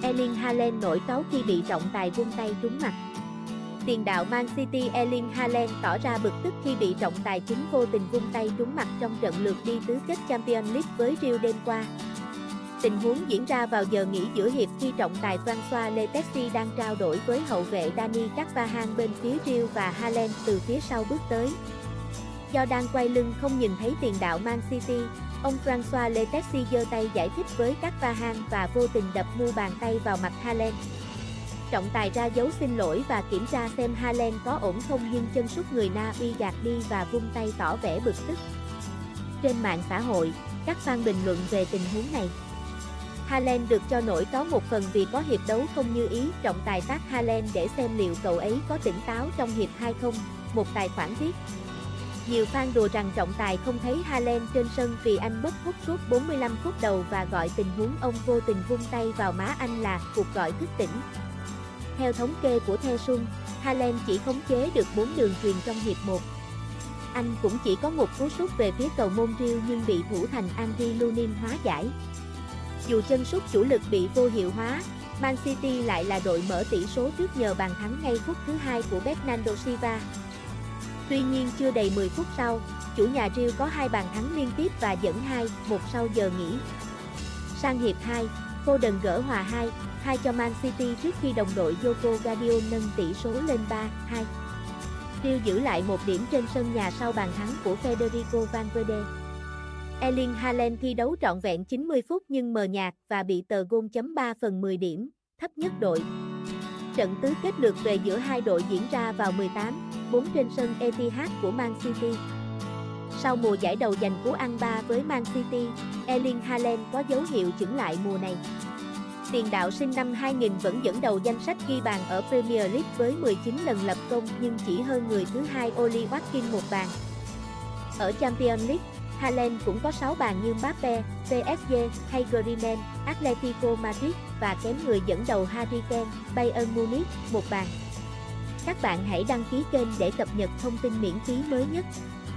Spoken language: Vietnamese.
Erling Haaland nổi cáu khi bị trọng tài vung tay trúng mặt. Tiền đạo Man City Erling Haaland tỏ ra bực tức khi bị trọng tài chính vô tình vung tay trúng mặt trong trận lượt đi tứ kết Champions League với Real đêm qua. Tình huống diễn ra vào giờ nghỉ giữa hiệp khi trọng tài François Letexi đang trao đổi với hậu vệ Dani Carvajal bên phía Real và Haaland từ phía sau bước tới. Do đang quay lưng không nhìn thấy tiền đạo Man City, ông François Letexi giơ tay giải thích với Carvajal và vô tình đập mu bàn tay vào mặt Haaland. Trọng tài ra dấu xin lỗi và kiểm tra xem Haaland có ổn không nhưng chân sút người Na Uy gạt đi và vung tay tỏ vẻ bực tức. Trên mạng xã hội, các fan bình luận về tình huống này. Haaland được cho nổi cáu một phần vì có hiệp đấu không như ý, trọng tài tát Haaland để xem liệu cậu ấy có tỉnh táo trong hiệp 2 không, một tài khoản viết. Nhiều fan đùa rằng trọng tài không thấy Haaland trên sân vì anh mất hút suốt 45 phút đầu và gọi tình huống ông vô tình vung tay vào má anh là cuộc gọi thức tỉnh. Theo thống kê của The Sun, Haaland chỉ khống chế được 4 đường chuyền trong hiệp 1. Anh cũng chỉ có một cú sút về phía cầu môn Real nhưng bị thủ thành Andriy Lunin hóa giải. Dù chân sút chủ lực bị vô hiệu hóa, Man City lại là đội mở tỷ số trước nhờ bàn thắng ngay phút thứ 2 của Bernardo Silva. Tuy nhiên chưa đầy 10 phút sau, chủ nhà Real có 2 bàn thắng liên tiếp và dẫn 2-1 sau giờ nghỉ. Sang hiệp 2, Foden gỡ hòa 2-2 cho Man City trước khi đồng đội Joko Gvardiol nâng tỷ số lên 3-2. Real giữ lại 1 điểm trên sân nhà sau bàn thắng của Federico Valverde. Erling Haaland thi đấu trọn vẹn 90 phút nhưng mờ nhạt và bị tờ goal chấm 3 phần 10 điểm, thấp nhất đội. Trận tứ kết lượt về giữa hai đội diễn ra vào 18-4 trên sân Etihad của Man City. Sau mùa giải đầu giành cú ăn 3 với Man City, Erling Haaland có dấu hiệu chững lại mùa này. Tiền đạo sinh năm 2000 vẫn dẫn đầu danh sách ghi bàn ở Premier League với 19 lần lập công nhưng chỉ hơn người thứ hai Oli Watkins 1 bàn. Ở Champions League, Haaland cũng có 6 bàn như Mbappe, PSG hay Griezmann, Atletico Madrid và kém người dẫn đầu Harry Kane, Bayern Munich 1 bàn. Các bạn hãy đăng ký kênh để cập nhật thông tin miễn phí mới nhất.